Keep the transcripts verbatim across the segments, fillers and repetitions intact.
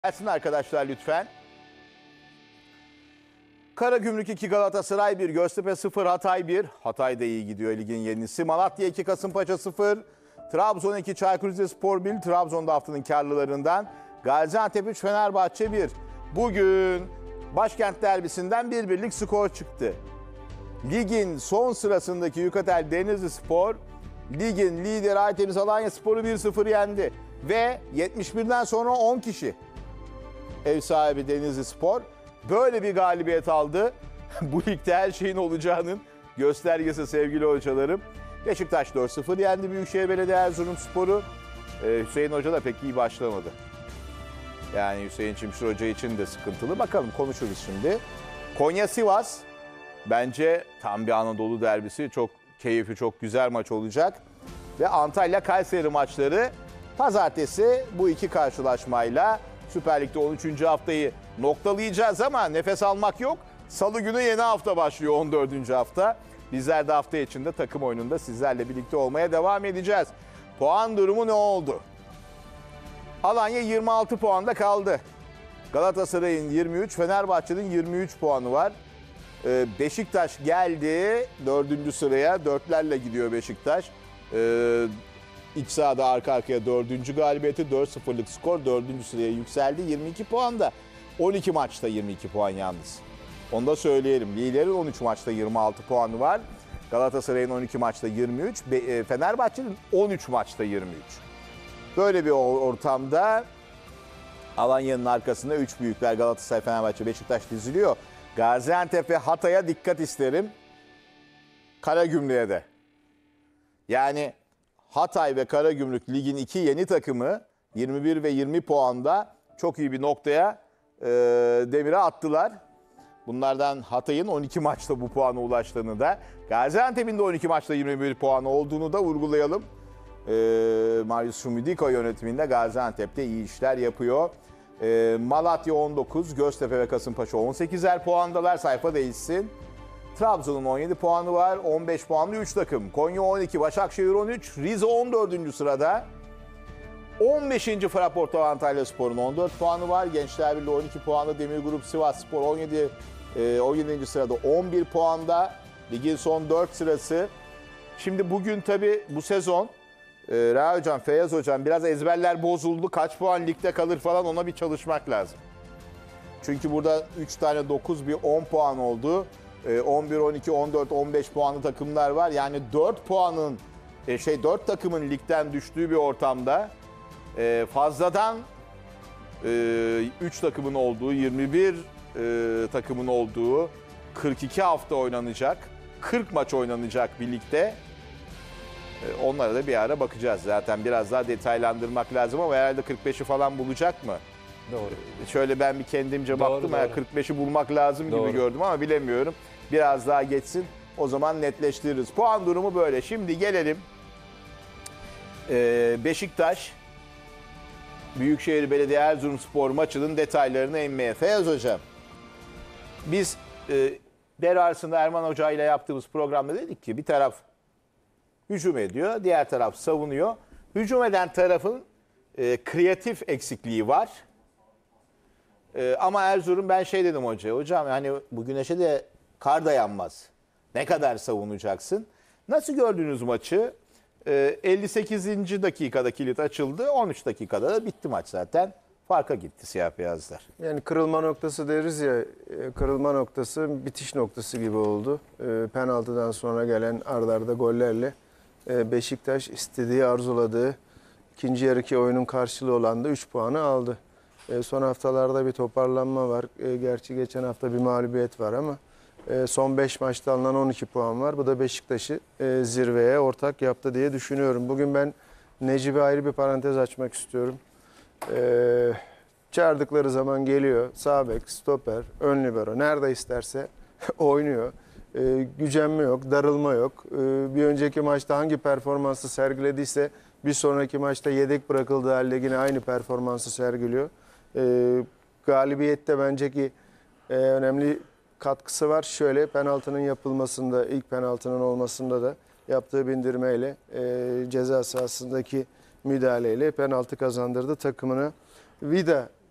Gelsin arkadaşlar lütfen. Karagümrük iki, Galatasaray bir, Göztepe sıfır, Hatay bir. Hatay da iyi gidiyor, ligin yenisi. Malatya iki, Kasımpaşa sıfır. Trabzon iki, Çaykur Rizespor bir. Trabzon'da haftanın karlılarından. Gaziantep üç, Fenerbahçe bir. Bugün başkent derbisinden bir birlik skor çıktı. Ligin son sırasındaki Yukatel Denizlispor, ligin lideri Aytemiz Alanyaspor'u bir sıfır yendi. Ve yetmiş birden sonra on kişi. Ev sahibi Denizlispor böyle bir galibiyet aldı. Bu ligde her şeyin olacağının göstergesi sevgili hocalarım. Beşiktaş dört sıfır yendi Büyükşehir Belediye Erzurumspor'u. Ee, Hüseyin Hoca da pek iyi başlamadı. Yani Hüseyin Çimşir Hoca için de sıkıntılı. Bakalım konuşuruz şimdi. Konya-Sivas bence tam bir Anadolu derbisi. Çok keyifli, çok güzel maç olacak. Ve Antalya-Kayseri maçları pazartesi bu iki karşılaşmayla Süper Lig'de on üçüncü haftayı noktalayacağız ama nefes almak yok. Salı günü yeni hafta başlıyor, on dördüncü hafta. Bizler de hafta içinde takım oyununda sizlerle birlikte olmaya devam edeceğiz. Puan durumu ne oldu? Alanya yirmi altı puanda kaldı. Galatasaray'ın yirmi üç, Fenerbahçe'nin yirmi üç puanı var. Ee, Beşiktaş geldi dördüncü sıraya. Dörtlerle gidiyor Beşiktaş. Ee, İç sahada arka arkaya dördüncü galibiyeti, dört sıfırlık skor, dördüncü sıraya yükseldi. yirmi iki puanda. on iki maçta yirmi iki puan yalnız. Onu da söyleyelim. Liderin on üç maçta yirmi altı puanı var. Galatasaray'ın on iki maçta yirmi üç. Fenerbahçe'nin on üç maçta yirmi üç. Böyle bir ortamda Alanya'nın arkasında üç büyükler Galatasaray, Fenerbahçe, Beşiktaş diziliyor. Gaziantep ve Hatay'a dikkat isterim. Karagümrük'e de. Yani Hatay ve Karagümrük ligin iki yeni takımı yirmi bir ve yirmi puanda çok iyi bir noktaya e, demire attılar. Bunlardan Hatay'ın on iki maçta bu puana ulaştığını da, Gaziantep'in de on iki maçta yirmi bir puanı olduğunu da vurgulayalım. E, Marius Şumidiko yönetiminde Gaziantep'te iyi işler yapıyor. E, Malatya on dokuz, Göztepe ve Kasımpaşa on sekizer puandalar, sayfa değişsin. Trabzon'un on yedi puanı var. on beş puanlı üç takım. Konya on iki, Başakşehir on üç, Rize on dördüncü sırada. on beşinci Fraport Antalyaspor'un on dört puanı var. Gençler Birliği on iki puanlı. Demirgrup Sivasspor on yedi, on yedinci sırada on bir puanda. Ligin son dört sırası. Şimdi bugün tabii bu sezon Reha Hocam, Feyyaz Hocam biraz ezberler bozuldu. Kaç puan ligde kalır falan, ona bir çalışmak lazım. Çünkü burada üç tane dokuz, bir on puan oldu. on bir, on iki, on dört, on beş puanlı takımlar var. Yani dört puanın şey dört takımın ligden düştüğü bir ortamda fazladan üç takımın olduğu, yirmi bir takımın olduğu, kırk iki hafta oynanacak, kırk maç oynanacak bir ligde. Onlara da bir ara bakacağız. Zaten biraz daha detaylandırmak lazım ama herhalde kırk beşi falan bulacak mı? Doğru. Şöyle ben bir kendimce Doğru, baktım. doğru. kırk beşi bulmak lazım Doğru. gibi gördüm ama bilemiyorum. Biraz daha geçsin. O zaman netleştiririz. Puan durumu böyle. Şimdi gelelim. Ee, Beşiktaş Büyükşehir Belediye Erzurumspor maçının detaylarını emmeye. Feyyaz Hocam, biz e, devre arasında Erman Hoca ile yaptığımız programda dedik ki bir taraf hücum ediyor, diğer taraf savunuyor. Hücum eden tarafın e, kreatif eksikliği var. E, ama Erzurum, ben şey dedim hocaya, hocam hani bu güneşe de kar dayanmaz. Ne kadar savunacaksın? Nasıl gördünüz maçı? E, elli sekizinci dakikada kilit açıldı. on üç dakikada da bitti maç zaten. Farka gitti siyah beyazlar. Yani kırılma noktası deriz ya, kırılma noktası bitiş noktası gibi oldu. E, penaltıdan sonra gelen arda arda gollerle e, Beşiktaş istediği, arzuladığı ikinci yarıki oyunun karşılığı olan da üç puanı aldı. E, son haftalarda bir toparlanma var. E, gerçi geçen hafta bir mağlubiyet var ama e, son beş maçta alınan on iki puan var. Bu da Beşiktaş'ı e, zirveye ortak yaptı diye düşünüyorum. Bugün ben Necip'e ayrı bir parantez açmak istiyorum. Ee, çağırdıkları zaman geliyor. Sağ bek, stoper, ön libero, nerede isterse oynuyor. Ee, gücenme yok, darılma yok. Ee, bir önceki maçta hangi performansı sergilediyse bir sonraki maçta yedek bırakıldığı halde yine aynı performansı sergiliyor. Ee, galibiyette bence ki e, önemli katkısı var. Şöyle, penaltının yapılmasında, ilk penaltının olmasında da yaptığı bindirmeyle e, ceza sahasındaki müdahaleyle penaltı kazandırdı takımına. Vida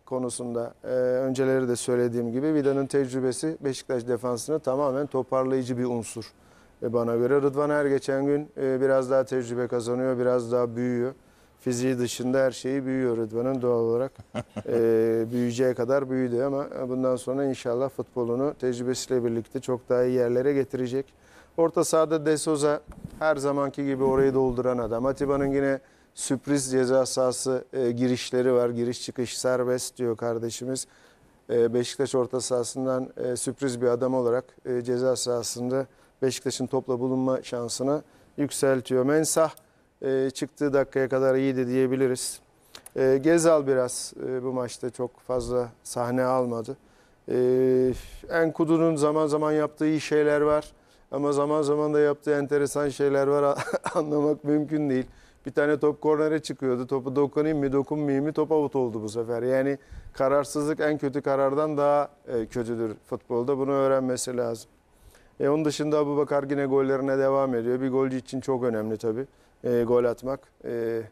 konusunda e, önceleri de söylediğim gibi Vida'nın tecrübesi Beşiktaş defansını tamamen toparlayıcı bir unsur. E, bana göre Rıdvan her geçen gün e, biraz daha tecrübe kazanıyor, biraz daha büyüyor. Fiziği dışında her şeyi büyüyor Rıdvan'ın doğal olarak. e, büyüyeceği kadar büyüdü ama bundan sonra inşallah futbolunu tecrübesiyle birlikte çok daha iyi yerlere getirecek. Orta sahada De Souza her zamanki gibi orayı dolduran adam. Atiba'nın yine sürpriz ceza sahası e, girişleri var. Giriş çıkış serbest diyor kardeşimiz. E, Beşiktaş orta sahasından e, sürpriz bir adam olarak e, ceza sahasında Beşiktaş'ın topla bulunma şansını yükseltiyor. Mensah e, çıktığı dakikaya kadar iyiydi diyebiliriz. E, Gezal biraz e, bu maçta çok fazla sahne almadı. E, Enkudu'nun zaman zaman yaptığı iyi şeyler var. Ama zaman zaman da yaptığı enteresan şeyler var. Anlamak mümkün değil. Bir tane top kornere çıkıyordu. Topu dokunayım mı dokunmayayım mı top out oldu bu sefer. Yani kararsızlık en kötü karardan daha e, kötüdür futbolda. Bunu öğrenmesi lazım. E, onun dışında Abubakar yine gollerine devam ediyor. Bir golcü için çok önemli tabii. E, gol atmak. E,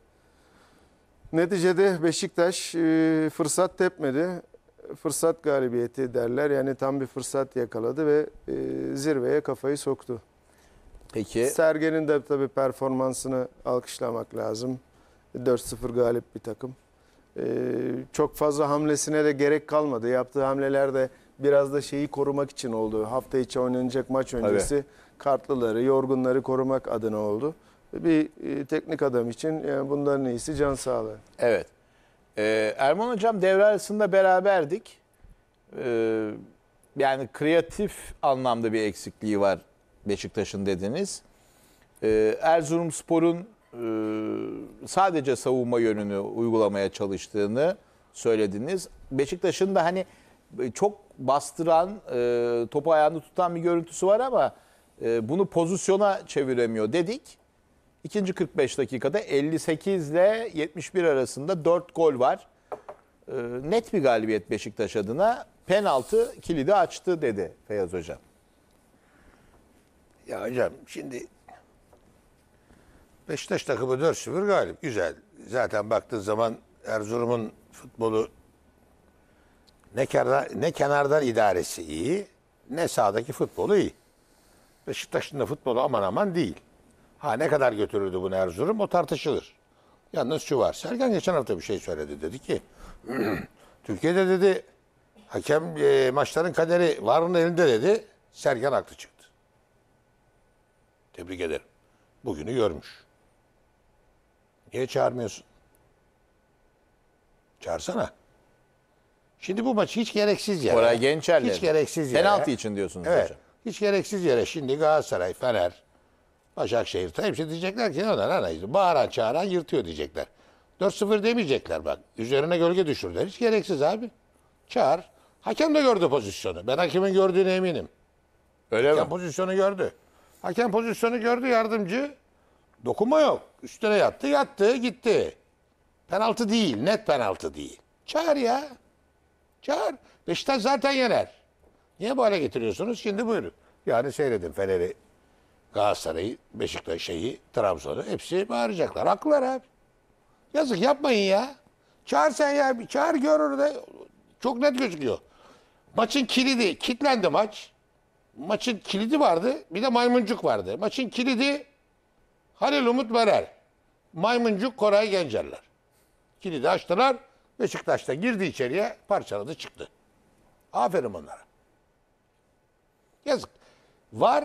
neticede Beşiktaş e, fırsat tepmedi. Fırsat galibiyeti derler. Yani tam bir fırsat yakaladı ve e, zirveye kafayı soktu. Peki. Sergen'in de tabii performansını alkışlamak lazım. dört sıfır galip bir takım. Ee, çok fazla hamlesine de gerek kalmadı. Yaptığı hamleler de biraz da şeyi korumak için oldu. Hafta içi oynanacak maç öncesi Tabii. kartlıları, yorgunları korumak adına oldu. Bir e, teknik adam için yani bunların iyisi can sağlığı. Evet. Ee, Erman Hocam devre arasında beraberdik. Ee, yani kreatif anlamda bir eksikliği var Beşiktaş'ın dediniz. Ee, Erzurumspor'un e, sadece savunma yönünü uygulamaya çalıştığını söylediniz. Beşiktaş'ın da hani çok bastıran, e, topu ayağında tutan bir görüntüsü var ama e, bunu pozisyona çeviremiyor dedik. İkinci kırk beş dakikada elli sekiz ile yetmiş bir arasında dört gol var. E, net bir galibiyet Beşiktaş adına. Penaltı kilidi açtı dedi Feyyaz Hocam. Ya hocam şimdi Beşiktaş takımı dört sıfır galip. Güzel. Zaten baktığın zaman Erzurum'un futbolu ne, kenarda, ne kenardan idaresi iyi, ne sahadaki futbolu iyi. Beşiktaş'ın da futbolu aman aman değil. Ha ne kadar götürürdü bunu Erzurum o tartışılır. Yalnız şu var. Sergen geçen hafta bir şey söyledi. Dedi ki Türkiye'de dedi hakem e, maçların kaderi varın elinde dedi. Sergen haklı çıktı. Tebrik ederim. Bugünü görmüş. Niye çağırmıyorsun? Çağırsana. Şimdi bu maç hiç gereksiz yere. Koray Gençer'le. Hiç gereksiz yere. Penaltı için diyorsunuz Evet. hocam. Hiç gereksiz yere şimdi Galatasaray, Fener, Başakşehir hepsi diyecekler ki onlar ana bağıran çağıran yırtıyor diyecekler. dört sıfır demeyecekler bak. Üzerine gölge düşürdüler. Hiç gereksiz abi. Çağır. Hakem de gördü pozisyonu. Ben hakemin gördüğüne eminim. Öyle Hakem mi? pozisyonu gördü. Hakem pozisyonu gördü yardımcı. Dokunma yok. Üstüne yattı, yattı, gitti. Penaltı değil, net penaltı değil. Çağır ya. Çağır. Beşiktaş zaten yener. Niye bu hale getiriyorsunuz? Şimdi buyurun. Yani seyredin Fener'i, Galatasaray'ı, Beşiktaş'ı, Trabzon'u. Hepsi bağıracaklar. Haklılar abi. Yazık yapmayın ya. Çağır sen ya. Çağır gör orada. Çok net gözüküyor. Maçın kilidi. Kilitlendi maç. Maçın kilidi vardı. Bir de maymuncuk vardı. Maçın kilidi Halil Umut Merer. Maymuncuk Koray Gencerler. Kilidi açtılar. Beşiktaş da girdi içeriye, parçaladı çıktı. Aferin onlara. Yazık. Var.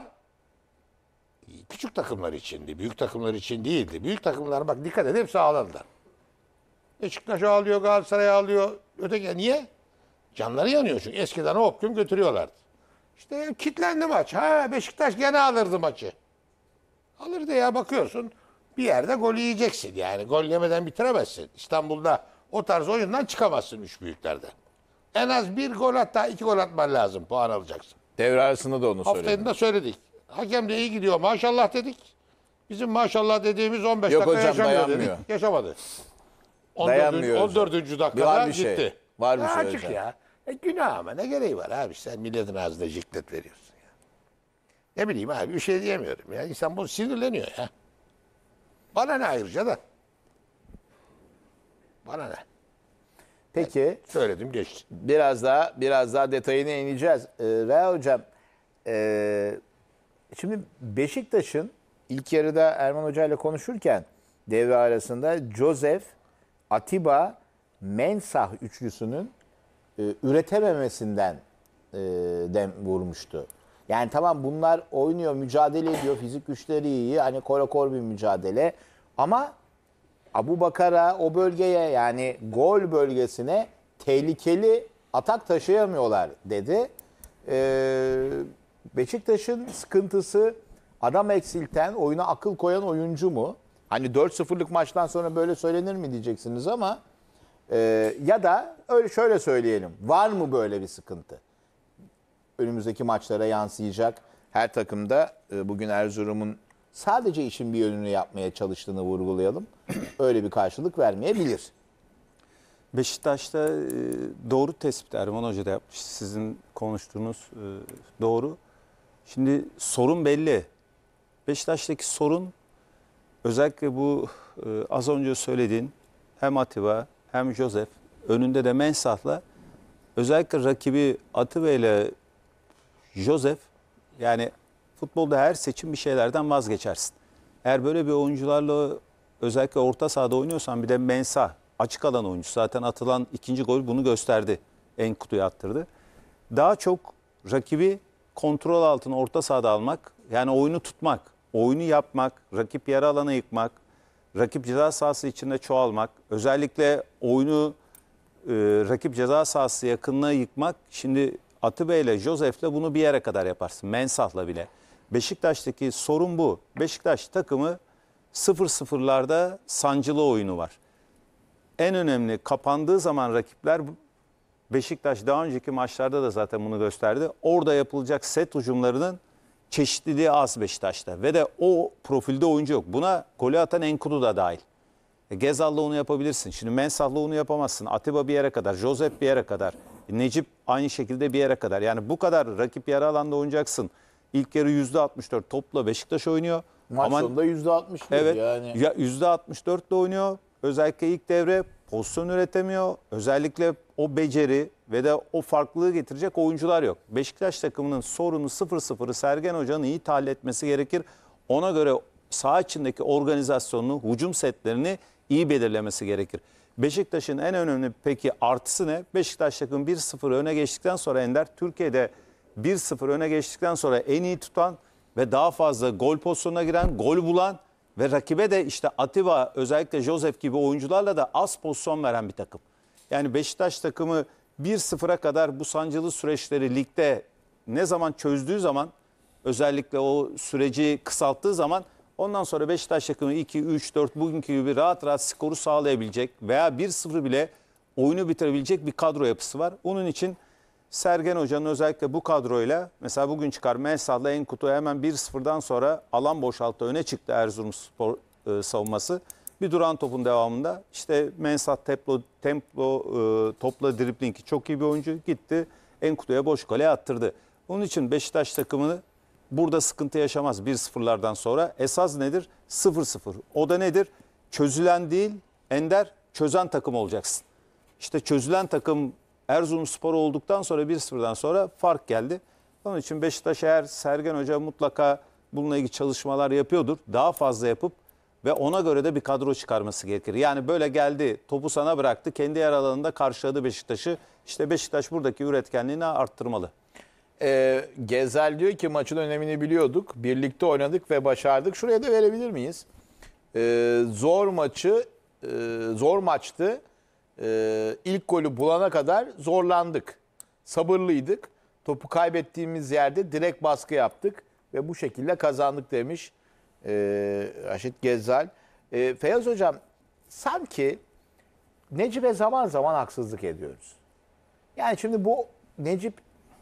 Küçük takımlar içindi. Büyük takımlar için değildi. Büyük takımlar bak dikkat edin hepsi ağladılar. Beşiktaş ağlıyor, Galatasaray ağlıyor. Öteki niye? Canları yanıyor çünkü. Eskiden hop gün götürüyorlardı. İşte kilitlendi maç. Ha Beşiktaş gene alırdı maçı. Alırdı ya bakıyorsun. Bir yerde gol yiyeceksin yani. Gol yemeden bitiremezsin. İstanbul'da o tarz oyundan çıkamazsın üç büyüklerden. En az bir gol hatta iki gol atman lazım. Puan alacaksın. Devre arasında da onu söyledim. Haftayında söyledik. Hakem de iyi gidiyor maşallah dedik. Bizim maşallah dediğimiz on beş Yok dakika hocam, yaşamıyor dayanmıyor. dedik. Yaşamadı. Dayanmıyor hocam. on dördüncü dakikada Var bir şey. gitti. Var bir Ya şey açık hocam. ya. E günah ama ne gereği var abi sen milletin ağzına jiklet veriyorsun ya. Ne bileyim abi bir şey diyemiyorum ya. İnsan bu sinirleniyor ya. Bana ne ayrıca da. Bana ne? Peki Söyledim geçti. biraz daha biraz daha detayına ineceğiz. Ee, Reha Hocam, e, şimdi Beşiktaş'ın ilk yarıda Erman Hoca ile konuşurken devre arasında Joseph, Atiba, Mensah üçlüsünün e, üretememesinden e, dem vurmuştu. Yani tamam bunlar oynuyor, mücadele ediyor, fizik güçleri iyi, hani korakor bir mücadele ama Abu Bakar'a o bölgeye yani gol bölgesine tehlikeli atak taşıyamıyorlar dedi. Ee, Beşiktaş'ın sıkıntısı adam eksilten, oyuna akıl koyan oyuncu mu? Hani dört sıfırlık maçtan sonra böyle söylenir mi diyeceksiniz ama e, ya da öyle şöyle söyleyelim. Var mı böyle bir sıkıntı? Önümüzdeki maçlara yansıyacak. Her takımda e, bugün Erzurum'un sadece işin bir yönünü yapmaya çalıştığını vurgulayalım. Öyle bir karşılık vermeyebilir. Beşiktaş'ta e, doğru tespit Erman Hoca da yapmış. Sizin konuştuğunuz e, doğru. Şimdi sorun belli. Beşiktaş'taki sorun özellikle bu e, az önce söylediğin hem Atiba hem Joseph önünde de Mensah'la özellikle rakibi Atiba ile Joseph, yani futbolda her seçim bir şeylerden vazgeçersin. Eğer böyle bir oyuncularla özellikle orta sahada oynuyorsan bir de Mensah açık alan oyuncu. Zaten atılan ikinci gol bunu gösterdi. Enkudu'ya attırdı. Daha çok rakibi kontrol altına orta sahada almak, yani oyunu tutmak, oyunu yapmak, rakip yarı alana yıkmak, rakip ceza sahası içinde çoğalmak, özellikle oyunu e, rakip ceza sahası yakınına yıkmak. Şimdi Atiba ile Joseph'le bunu bir yere kadar yaparsın. Mensah'la bile. Beşiktaş'taki sorun bu. Beşiktaş takımı sıfır sıfırlarda sancılı oyunu var. En önemli kapandığı zaman rakipler, Beşiktaş daha önceki maçlarda da zaten bunu gösterdi. Orada yapılacak set hücumlarının çeşitliliği az Beşiktaş'ta. Ve de o profilde oyuncu yok. Buna golü atan Enkudu da dahil. E, Gezal'la onu yapabilirsin. Şimdi Mensah'la onu yapamazsın. Atiba bir yere kadar, Joseph bir yere kadar. Necip aynı şekilde bir yere kadar. Yani bu kadar rakip yarı alanda oynayacaksın. İlk yarı yüzde altmış dört topla Beşiktaş oynuyor. Maç Ama sonunda yüzde altmış evet, yani. ya yüzde altmış dört ile oynuyor. Özellikle ilk devre pozisyon üretemiyor. Özellikle o beceri ve de o farklılığı getirecek oyuncular yok. Beşiktaş takımının sorunu sıfır sıfırı Sergen Hoca'nın iyi tahlil etmesi gerekir. Ona göre saha içindeki organizasyonunu, hücum setlerini iyi belirlemesi gerekir. Beşiktaş'ın en önemli peki artısı ne? Beşiktaş takım bir sıfır öne geçtikten sonra Ender, Türkiye'de bir sıfır öne geçtikten sonra en iyi tutan ve daha fazla gol pozisyonuna giren, gol bulan ve rakibe de işte Atiba, özellikle Joseph gibi oyuncularla da az pozisyon veren bir takım. Yani Beşiktaş takımı bir sıfıra kadar bu sancılı süreçleri ligde ne zaman çözdüğü zaman, özellikle o süreci kısalttığı zaman, ondan sonra Beşiktaş takımı iki, üç, dört bugünkü gibi rahat rahat skoru sağlayabilecek veya bir sıfır bile oyunu bitirebilecek bir kadro yapısı var. Onun için Sergen Hoca'nın özellikle bu kadroyla, mesela bugün çıkar Mensah'la Enkudu hemen bir sıfırdan sonra alan boşalttı, öne çıktı Erzurumspor e, savunması. Bir duran topun devamında işte Mensah tempo, tempo e, topla driblingi çok iyi bir oyuncu, gitti Enkudu'ya boş kale attırdı. Onun için Beşiktaş takımını burada sıkıntı yaşamaz bir sıfırlardan sonra. Esas nedir? sıfır sıfır. O da nedir? Çözülen değil, Ender, çözen takım olacaksın. İşte çözülen takım Erzurumspor olduktan sonra bir sıfırdan sonra fark geldi. Onun için Beşiktaş, eğer Sergen Hoca mutlaka bununla ilgili çalışmalar yapıyordur, daha fazla yapıp ve ona göre de bir kadro çıkarması gerekir. Yani böyle geldi, topu sana bıraktı, kendi yer alanında karşıladı Beşiktaş'ı. İşte Beşiktaş buradaki üretkenliğini arttırmalı. Ee, Gezel diyor ki maçın önemini biliyorduk. Birlikte oynadık ve başardık. Şuraya da verebilir miyiz? Ee, zor maçı, e, zor maçtı. Ee, ilk golü bulana kadar zorlandık. Sabırlıydık. Topu kaybettiğimiz yerde direkt baskı yaptık ve bu şekilde kazandık demiş ee, Raşit Gezzal. Ee, Feyyaz Hocam, sanki Necip'e zaman zaman haksızlık ediyoruz. Yani şimdi bu Necip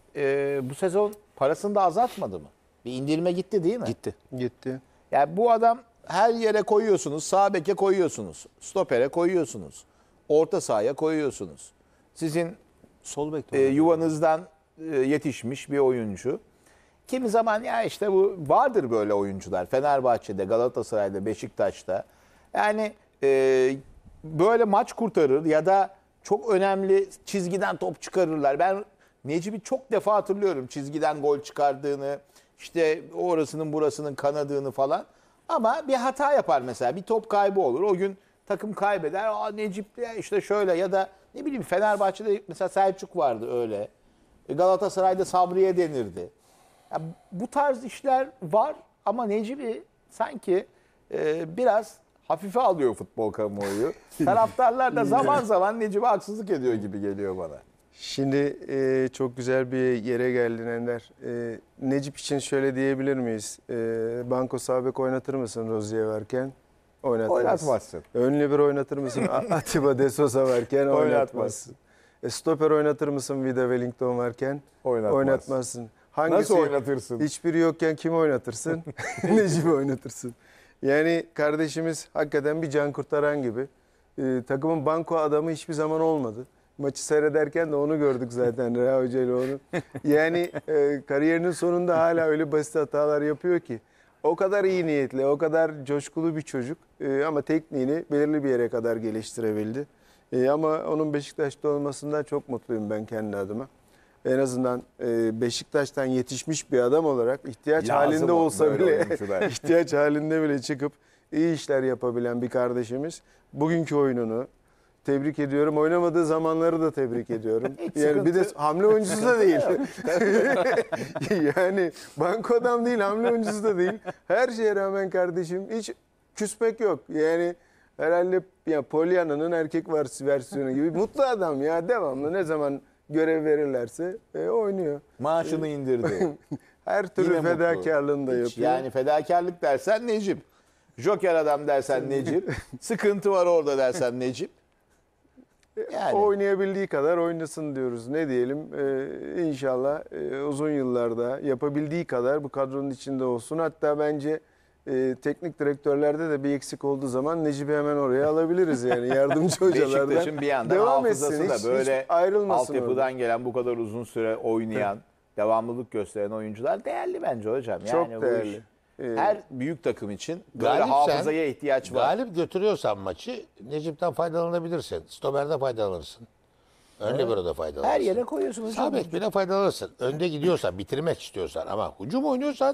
e, bu sezon parasını da azaltmadı mı? Bir indirime gitti değil mi? Gitti. Gitti. Yani bu adam her yere koyuyorsunuz. Sağ beke koyuyorsunuz. Stopere koyuyorsunuz. Orta sahaya koyuyorsunuz. Sizin Sol bek e, yuvanızdan e, yetişmiş bir oyuncu. Kimi zaman ya işte bu vardır böyle oyuncular. Fenerbahçe'de, Galatasaray'da, Beşiktaş'ta. Yani e, böyle maç kurtarır ya da çok önemli çizgiden top çıkarırlar. Ben Necip'i çok defa hatırlıyorum çizgiden gol çıkardığını, işte orasının burasının kanadığını falan. Ama bir hata yapar mesela, bir top kaybı olur. O gün takım kaybeder. Aa Necip de işte şöyle, ya da ne bileyim Fenerbahçe'de mesela Selçuk vardı öyle. Galatasaray'da Sabriye denirdi. Ya bu tarz işler var ama Necip'i sanki e, biraz hafife alıyor futbol kamuoyu. Taraftarlar da zaman zaman Necip'e haksızlık ediyor gibi geliyor bana. Şimdi e, çok güzel bir yere geldin Ender. E, Necip için şöyle diyebilir miyiz? E, Banko sağ bek oynatır mısın Rozier varken? Oynatmaz. Oynatmazsın. Ön libero oynatır mısın A- Atiba de Souza varken? Oynatmazsın. E, stoper oynatır mısın Vida Wellington varken? Oynatmaz. Oynatmazsın. Hangisi? Nasıl oynatırsın? Hiçbiri yokken kimi oynatırsın? Necip'i oynatırsın. Yani kardeşimiz hakikaten bir can kurtaran gibi. E, takımın banko adamı hiçbir zaman olmadı. Maçı seyrederken de onu gördük zaten Reha Hoca ile onu. Yani e, kariyerinin sonunda hala öyle basit hatalar yapıyor ki. O kadar iyi niyetli, o kadar coşkulu bir çocuk e, ama tekniğini belirli bir yere kadar geliştirebildi. E, ama onun Beşiktaş'ta olmasından çok mutluyum ben kendi adıma. En azından e, Beşiktaş'tan yetişmiş bir adam olarak ihtiyaç Lazım halinde o olsa böyle bile oyuncular. ihtiyaç halinde bile çıkıp iyi işler yapabilen bir kardeşimiz. Bugünkü oyununu tebrik ediyorum. Oynamadığı zamanları da tebrik ediyorum. Yani bir de hamle oyuncusu da değil. Yani banko adam değil, hamle oyuncusu da değil. Her şeye rağmen kardeşim hiç küsmek yok. Yani herhalde ya Pollyanna'nın erkek versiyonu gibi mutlu adam ya, devamlı ne zaman görev verirlerse e, oynuyor. Maaşını indirdi. Her türlü Yine fedakarlığını da mutlu. Hiç, yapıyor. yani fedakarlık dersen Necip. Joker adam dersen Necip. Sıkıntı var orada dersen Necip. Yani. O oynayabildiği kadar oynasın diyoruz. Ne diyelim? Ee, inşallah e, uzun yıllarda yapabildiği kadar bu kadronun içinde olsun. Hatta bence e, teknik direktörlerde de bir eksik olduğu zaman Necip'i hemen oraya alabiliriz yani yardımcı hocalardan. Beşiktaş'ın bir yandan Devam hafızası etsin, da hiç- böyle hiç ayrılmasın altyapıdan oradan. gelen bu kadar uzun süre oynayan, devamlılık gösteren oyuncular değerli bence hocam. Çok Yani bu değerli. iş Ee, her büyük takım için böyle Galip sen, hafızaya ihtiyaç var. Galip götürüyorsan maçı Necip'ten faydalanabilirsin. Stoper'de faydalanırsın. Ön libero'da faydalanırsın. Her yere koyuyorsun hocam. Sağ bek bile faydalanırsın. Önde gidiyorsan, bitirmek istiyorsan ama hücum oynuyorsan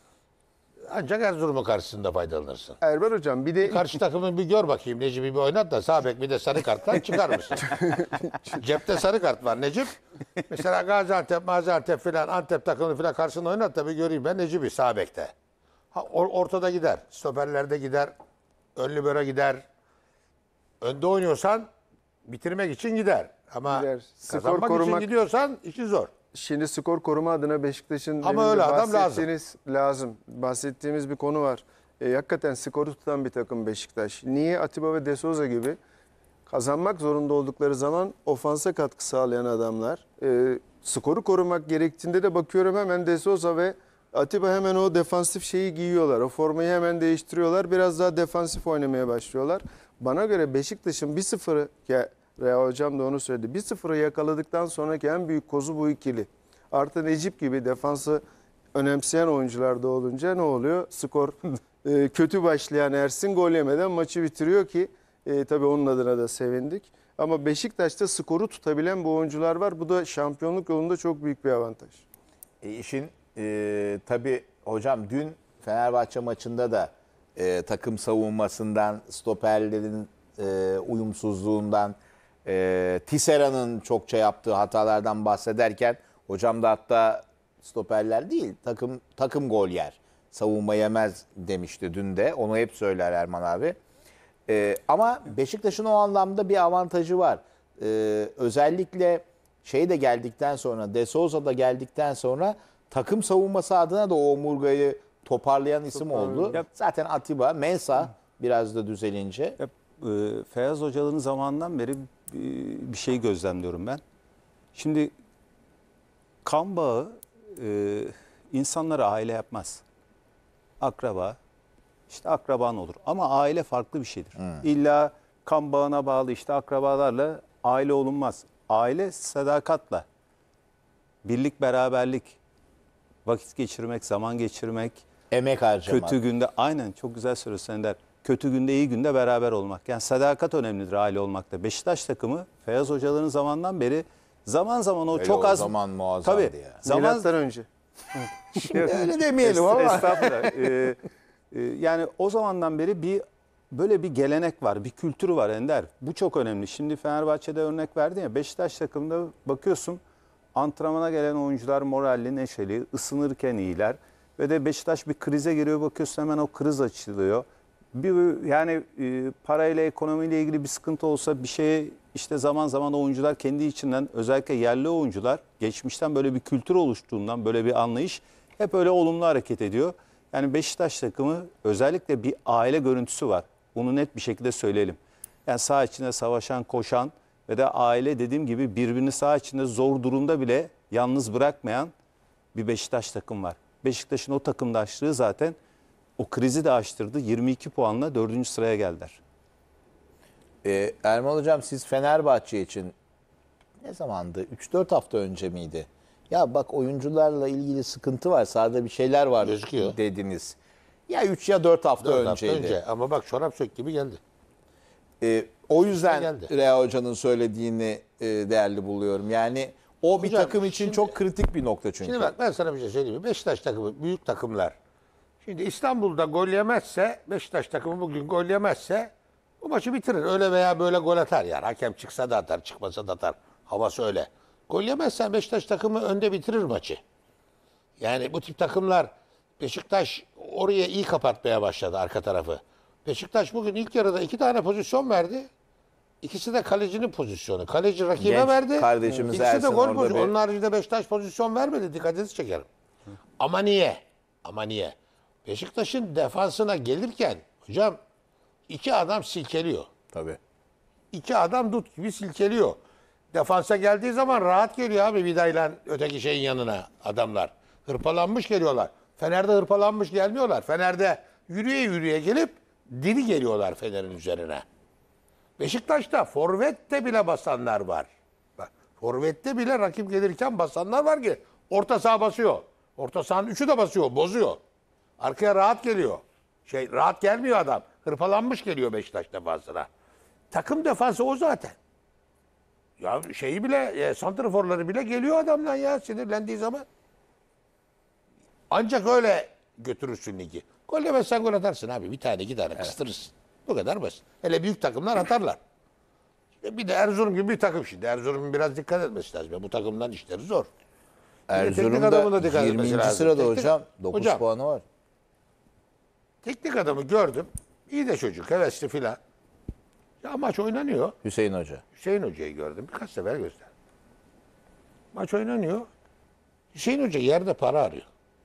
ancak Erzurum'un karşısında faydalanırsın. Erber hocam bir de Karşı takımı bir gör bakayım, Necip'i bir oynat da sağ bek bir de sarı karttan çıkar mısın? Cepte sarı kart var Necip. Mesela Gaziantep, Maziantep filan Antep takımını filan karşısında oynat da bir göreyim ben Necip'i sağ bekte. Ha, or- ortada gider, stoperlerde gider, ön libero gider. Önde oynuyorsan bitirmek için gider. Ama Gider. Skor kazanmak korumak- için gidiyorsan işi zor. şimdi skor koruma adına Beşiktaş'ın Ama demin de öyle adam bahsettiğiniz lazım. Bahsettiğimiz bir konu var. E, hakikaten skoru tutan bir takım Beşiktaş. Niye? Atiba ve De Souza gibi kazanmak zorunda oldukları zaman ofansa katkı sağlayan adamlar. E, skoru korumak gerektiğinde de bakıyorum hemen De Souza ve Atiba hemen o defansif şeyi giyiyorlar. O formayı hemen değiştiriyorlar. Biraz daha defansif oynamaya başlıyorlar. Bana göre Beşiktaş'ın bir sıfırı, ya Reha Hocam da onu söyledi. bir sıfırı yakaladıktan sonraki en büyük kozu bu ikili. Artı Necip gibi defansı önemseyen oyuncular da olunca ne oluyor? Skor e, kötü başlayan Ersin gol yemeden maçı bitiriyor ki e, tabii onun adına da sevindik. Ama Beşiktaş'ta skoru tutabilen bu oyuncular var. Bu da şampiyonluk yolunda çok büyük bir avantaj. E, işin e, tabii hocam dün Fenerbahçe maçında da e, takım savunmasından, stoperlerin e, uyumsuzluğundan, e, Tissera'nın çokça yaptığı hatalardan bahsederken hocam da hatta stoperler değil takım takım gol yer, savunma yemez demişti dün de. Onu hep söyler Erman abi. E, ama Beşiktaş'ın o anlamda bir avantajı var. E, özellikle şey de geldikten sonra, De Souza da geldikten sonra takım savunması adına da o omurgayı toparlayan isim oldu. Yap. Zaten Atiba, Mensah biraz da düzelince. Ya, e, Feyyaz hocaların zamanından beri e, bir şey gözlemliyorum ben. Şimdi kan bağı e, insanlara aile yapmaz. Akraba, işte akraban olur. Ama aile farklı bir şeydir. İlla kan bağına bağlı işte akrabalarla aile olunmaz. Aile sadakatla, birlik, beraberlik, vakit geçirmek, zaman geçirmek, Emek harcamak. kötü günde aynen çok güzel söylüyorsun Ender. kötü günde iyi günde beraber olmak. Yani sadakat önemlidir aile olmakta. Beşiktaş takımı Feyyaz hocaların zamandan beri zaman zaman o Hele çok o az zaman muazzamdı tabii, ya. Zaman Milattan önce. Öyle demeyelim ama. Estağfurullah. Ee, e, yani o zamandan beri bir böyle bir gelenek var, bir kültür var Ender. Bu çok önemli. Şimdi Fenerbahçe'de örnek verdin ya, Beşiktaş takımında bakıyorsun antrenmana gelen oyuncular moralli, neşeli, ısınırken iyiler. Ve de Beşiktaş bir krize giriyor, bakıyorsun hemen o kriz açılıyor. Bir yani e, parayla, ekonomiyle ilgili bir sıkıntı olsa bir şeye işte zaman zaman oyuncular kendi içinden, özellikle yerli oyuncular geçmişten böyle bir kültür oluştuğundan, böyle bir anlayış hep öyle olumlu hareket ediyor. Yani Beşiktaş takımı özellikle bir aile görüntüsü var. Bunu net bir şekilde söyleyelim. Yani saha içinde savaşan, koşan ve de aile dediğim gibi birbirini saha içinde zor durumda bile yalnız bırakmayan bir Beşiktaş takım var. Beşiktaş'ın o takımdaşlığı zaten o krizi de aştırdı. yirmi iki puanla dördüncü sıraya geldiler. Ee, Erman Hocam, siz Fenerbahçe için ne zamandı? üç dört hafta önce miydi? Ya bak, oyuncularla ilgili sıkıntı var. Sahada bir şeyler var Gözüküyor. dediniz. Ya üç ya dört hafta dört hafta önceydi. önce. Ama bak çorap sök gibi geldi. Ee, o yüzden geldi. Rea Hoca'nın söylediğini e, değerli buluyorum. Yani o bir Hocam, takım için şimdi- çok kritik bir nokta çünkü. Şimdi bak ben sana bir şey söyleyeyim mi? Beşiktaş takımı, büyük takımlar. Şimdi İstanbul'da gol yemezse, Beşiktaş takımı bugün gol yemezse bu maçı bitirir. Öyle veya böyle gol atar yani. Hakem çıksa da atar, çıkmasa da atar. Havası öyle. Gol yemezsen Beşiktaş takımı önde bitirir maçı. Yani bu tip takımlar, Beşiktaş oraya iyi kapatmaya başladı arka tarafı. Beşiktaş bugün ilk yarıda iki tane pozisyon verdi. İkisi de kalecinin pozisyonu. Kaleci rakibe Genç verdi. kardeşimiz İkisi de Ersin gol orada pozisyonu. bir- Onun haricinde Beşiktaş pozisyon vermedi. Dikkatinizi çekerim. Ama niye? Ama niye? Beşiktaş'ın defansına gelirken hocam iki adam silkeliyor. Tabii. İki adam dut gibi silkeliyor. Defansa geldiği zaman rahat geliyor abi Vida'yla öteki şeyin yanına adamlar. Hırpalanmış geliyorlar. Fener'de hırpalanmış gelmiyorlar. Fener'de yürüye yürüye gelip diri geliyorlar Fener'in üzerine. Beşiktaş'ta forvette bile basanlar var. Bak, forvette bile rakip gelirken basanlar var ki orta saha basıyor. Orta sahanın üçü de basıyor, bozuyor. Arkaya rahat geliyor. Şey rahat gelmiyor adam. Hırpalanmış geliyor Beşiktaş defansına. Takım defansı o zaten. Ya şeyi bile, e, santraforları bile geliyor adamdan ya sinirlendiği zaman. Ancak öyle götürürsün ligi. Gol yemezsen gol atarsın abi. Bir tane iki tane kıstırırsın. Bu kadar basit. Hele büyük takımlar atarlar. İşte bir de Erzurum gibi bir takım şimdi. Erzurum'un biraz dikkat etmesi lazım. Bu takımdan işleri zor. Bir de teknik adamın da Erzurum'da dikkat etmesi yirminci lazım. sırada Teknik- hocam. dokuz Hocam, puanı var. teknik adamı gördüm. İyi de çocuk, hevesli filan. Ya maç oynanıyor. Hüseyin Hoca. Hüseyin Hoca'yı gördüm. Birkaç sefer gösterdim. Maç oynanıyor. Hüseyin Hoca yerde para arıyor.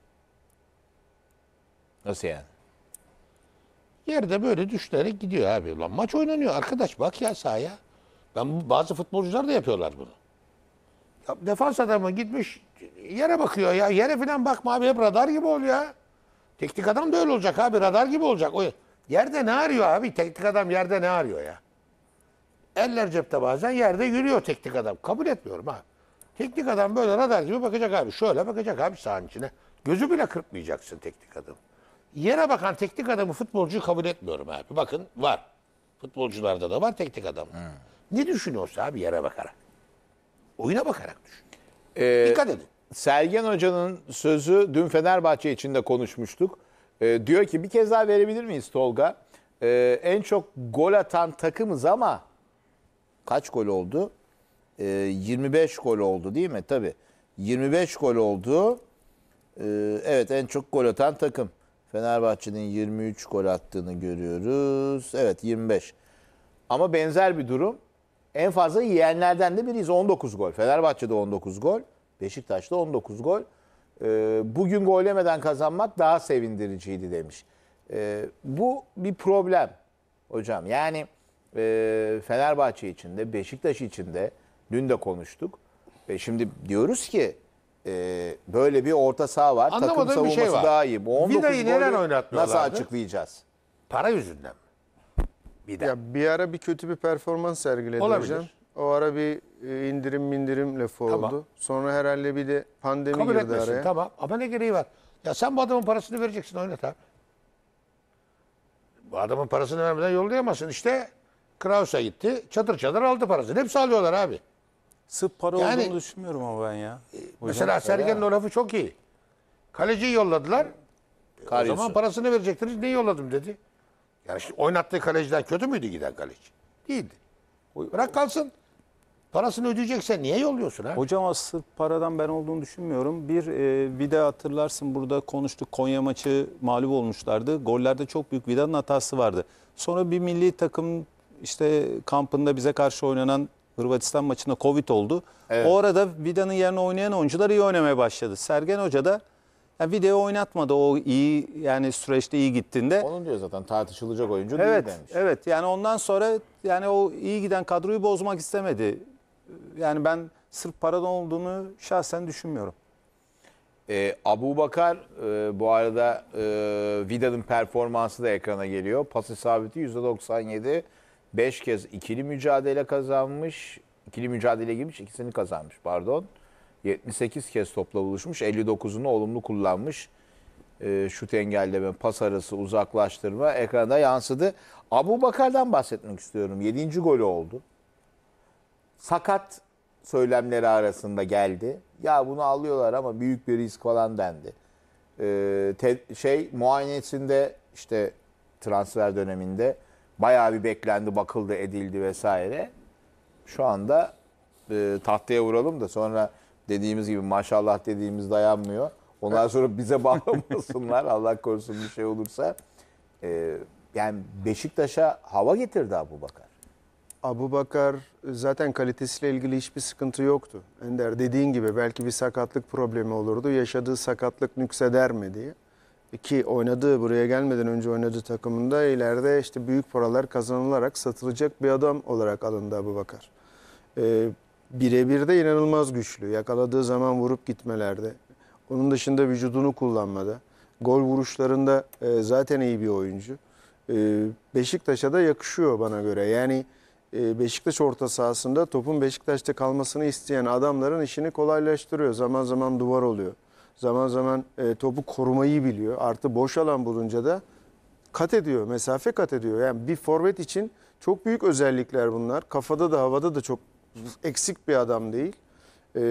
Nasıl yani? Yerde böyle düşlerek gidiyor abi. Ulan maç oynanıyor arkadaş bak ya sahaya. Ben bu- bazı futbolcular da yapıyorlar bunu. Ya defans adamı gitmiş yere bakıyor ya. Yere falan bakma abi, hep radar gibi ol ya. Teknik adam da öyle olacak abi, radar gibi olacak. O yerde ne arıyor abi? Teknik adam yerde ne arıyor ya? Eller cepte, bazen yerde yürüyor teknik adam. Kabul etmiyorum ha. Teknik adam böyle radar gibi bakacak abi. Şöyle bakacak abi sahanın içine. Gözü bile kırpmayacaksın teknik adam. Yere bakan teknik adamı futbolcuyu kabul etmiyorum abi. Bakın var. Futbolcularda da var teknik adam. Ne düşünüyorsa abi yere bakarak. Oyuna bakarak düşün. Ee, Dikkat edin. Sergen Hoca'nın sözü dün Fenerbahçe için de konuşmuştuk. Ee, diyor ki, bir kez daha verebilir miyiz Tolga? Ee, en çok gol atan takımız ama kaç gol oldu? Ee, yirmi beş gol oldu değil mi? Tabii. yirmi beş gol oldu. Ee, evet, en çok gol atan takım. Fenerbahçe'nin yirmi üç gol attığını görüyoruz. Evet, yirmi beş. Ama benzer bir durum. En fazla yiyenlerden de biriyiz. on dokuz gol. Fenerbahçe'de on dokuz gol. Beşiktaş'ta on dokuz gol. Ee, bugün gol yemeden kazanmak daha sevindiriciydi demiş. Ee, bu bir problem hocam. Yani e, Fenerbahçe için de Beşiktaş için de dün de konuştuk. E, şimdi diyoruz ki e, böyle bir orta saha var. Takım Anlamadığım bir savunması şey var. daha iyi. Bu on dokuz Vida'yı neden golü oynatmıyorlardı? nasıl açıklayacağız? Para yüzünden mi? Bir de. Ya bir ara bir kötü bir performans sergiledi Olabilir. hocam. O ara bir e, indirim mindirim lafı oldu. Tamam. Sonra herhalde bir de pandemi Kabul girdi etmesin araya. tamam ama ne gereği var? Ya sen bu adamın parasını vereceksin, oynat abi. Bu adamın parasını vermeden yollayamazsın. İşte Kraus'a gitti. Çatır çatır aldı parasını. Hepsi alıyorlar abi. Sırf para Yani- olduğunu düşünmüyorum ama ben ya. Mesela Sergen'in o lafı çok iyi. Kaleciyi yolladılar. O Karius'u. zaman parasını verecektiniz. Niye yolladım dedi. Yani işte oynattığı kaleciden kötü müydü giden kaleci? Değildi. Bırak kalsın. Parasını ödeyeceksen niye yolluyorsun ha? Hocam ama sırf paradan ben olduğunu düşünmüyorum. Bir e, bir de hatırlarsın burada konuştuk, Konya maçı mağlup olmuşlardı. Gollerde çok büyük Vida'nın hatası vardı. Sonra bir milli takım işte kampında bize karşı oynanan Hırvatistan maçında Covid oldu. Evet. O arada Vida'nın yerine oynayan oyuncular iyi oynamaya başladı. Sergen Hoca da yani Vida'yı oynatmadı o iyi yani süreçte iyi gittiğinde. Onun diyor zaten tartışılacak oyuncu Evet, değil demiş. evet. Yani ondan sonra yani o iyi giden kadroyu bozmak istemedi. Yani ben sırf paradan olduğunu şahsen düşünmüyorum. Ee, Abu Bakar e, bu arada e, Vida'nın performansı da ekrana geliyor. Pas isabeti yüzde doksan yedi. beş kez ikili mücadele kazanmış. İkili mücadele girmiş, ikisini kazanmış pardon. yetmiş sekiz kez topla buluşmuş. elli dokuzunu olumlu kullanmış. E, şut engelleme, pas arası, uzaklaştırma ekranda yansıdı. Abu Bakar'dan bahsetmek istiyorum. yedinci golü oldu. Sakat söylemleri arasında geldi. Ya bunu alıyorlar ama büyük bir risk falan dendi. Ee, te- şey muayenesinde işte transfer döneminde bayağı bir beklendi, bakıldı, edildi vesaire. Şu anda e, tahtaya vuralım da sonra dediğimiz gibi maşallah dediğimiz dayanmıyor. Ondan sonra bize bağlamasınlar Allah korusun bir şey olursa. Ee, yani Beşiktaş'a hava getirdi Abu Bakar. Abu Bakar zaten kalitesiyle ilgili hiçbir sıkıntı yoktu. Ender dediğin gibi belki bir sakatlık problemi olurdu. Yaşadığı sakatlık nükseder mi diye. Ki oynadığı buraya gelmeden önce oynadığı takımında ileride işte büyük paralar kazanılarak satılacak bir adam olarak alındı Abu Bakar. Ee, birebir de inanılmaz güçlü. Yakaladığı zaman vurup gitmelerde. Onun dışında vücudunu kullanmada. Gol vuruşlarında e, zaten iyi bir oyuncu. Ee, Beşiktaş'a da yakışıyor bana göre. Yani Beşiktaş orta sahasında topun Beşiktaş'ta kalmasını isteyen adamların işini kolaylaştırıyor. Zaman zaman duvar oluyor. Zaman zaman e, topu korumayı biliyor. Artı boş alan bulunca da kat ediyor, mesafe kat ediyor. Yani bir forvet için çok büyük özellikler bunlar. Kafada da havada da çok eksik bir adam değil. E,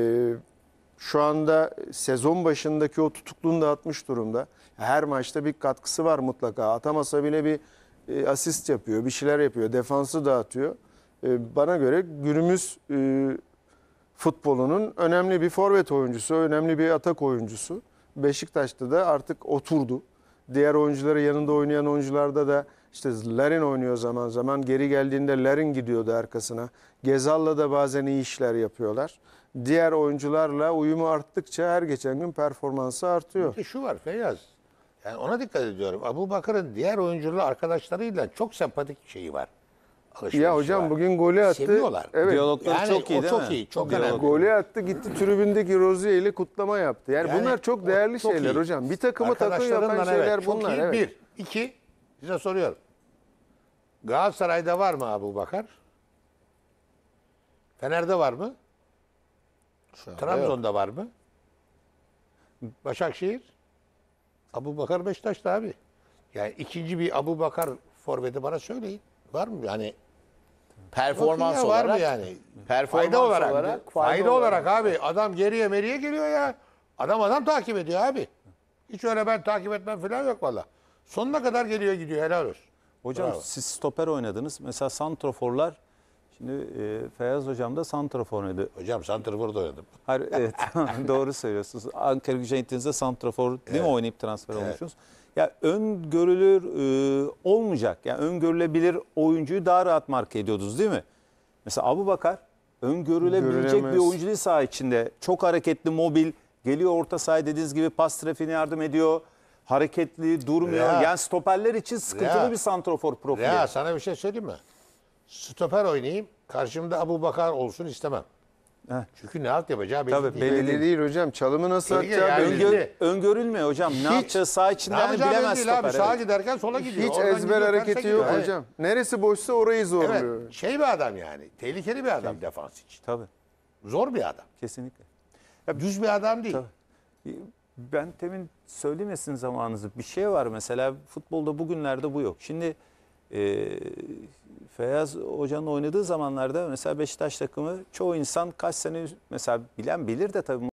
şu anda sezon başındaki o tutukluğunu da atmış durumda. Her maçta bir katkısı var mutlaka. Atamasa bile bir e, asist yapıyor, bir şeyler yapıyor. Defansı dağıtıyor. E, bana göre günümüz e, futbolunun önemli bir forvet oyuncusu, önemli bir atak oyuncusu. Beşiktaş'ta da artık oturdu. Diğer oyuncuları yanında oynayan oyuncularda da işte Larin oynuyor zaman zaman. Geri geldiğinde Larin gidiyordu arkasına. Gezal'la da bazen iyi işler yapıyorlar. Diğer oyuncularla uyumu arttıkça her geçen gün performansı artıyor. Bir de şu var Feyyaz. Yani ona dikkat ediyorum. Abu Bakar'ın diğer oyuncularla arkadaşlarıyla çok sempatik şeyi var. Alışverişi Ya hocam var. bugün golü attı. Seviyorlar. Evet. Diyalogları Yani çok iyi o değil çok mi? iyi, çok Diyalog- önemli. Golü attı gitti tribündeki Rozier ile kutlama yaptı. Yani, Yani bunlar çok o değerli çok şeyler iyi. hocam. Bir takımı takım Arkadaşlarından yapan şeyler evet, çok bunlar. iyi. Evet. Bir. İki. Size soruyorum. Galatasaray'da var mı Abu Bakar? Fener'de var mı? Trabzon'da var mı? Başakşehir? Abu Bakar Beşiktaş'ta abi. Yani ikinci bir Abu Bakar forveti bana söyleyin. Var mı? Yani Performans Bakın ya, var olarak. mı yani? Performans Fayda olarak. olarak, fayda, fayda olarak, olarak. abi. Adam geriye meriye geliyor ya. Adam adam takip ediyor abi. Hiç öyle ben takip etmem falan yok valla. Sonuna kadar geliyor gidiyor helal olsun. Hocam Bravo. siz stoper oynadınız. Mesela santraforlar şimdi e, Feyyaz hocam da santrafor oynadı. Hocam santrforda oynadım. Hayır, evet, doğru söylüyorsunuz. Ankara Gücü'ne gittiğinizde santrafor değil mi oynayıp transfer olmuşsunuz? Ya öngörülür e, olmayacak. Yani öngörülebilir oyuncuyu daha rahat marka ediyordunuz değil mi? Mesela Abu Bakar öngörülebilecek Görülemez. bir oyuncu değil saha içinde. Çok hareketli, mobil. Geliyor orta sahaya dediğiniz gibi pas trafiğine yardım ediyor. Hareketli, durmuyor. Ya. Yani stoperler için sıkıntılı Ya. bir santrafor profili. Ya sana bir şey söyleyeyim mi? Stoper oynayayım. Karşımda Abu Bakar olsun istemem. Heh. Çünkü ne alt yapacağı belli Tabii, değil. belli Belli değil hocam. Çalımı nasıl Belli atacağı yani. belli. Öngör, öngörülmüyor hocam. Ne yapacağı saha Ne içinden yapacağı belli bilemez değil abi. stoper. Sağa evet. giderken sola gidiyor. Hiç Oradan ezber gidiyor, terse hareketi gidiyor. yok Evet. hocam. Neresi boşsa orayı zorluyor. Evet. Şey bir adam yani. Tehlikeli bir adam defans için. Tabii, Zor bir adam. kesinlikle. Düz bir adam değil. Ben temin söylemesin zamanınızı. Bir şey var mesela futbolda bugünlerde bu yok. Şimdi e, Feyyaz Hoca'nın oynadığı zamanlarda mesela Beşiktaş takımı çoğu insan kaç sene mesela bilen bilir de tabii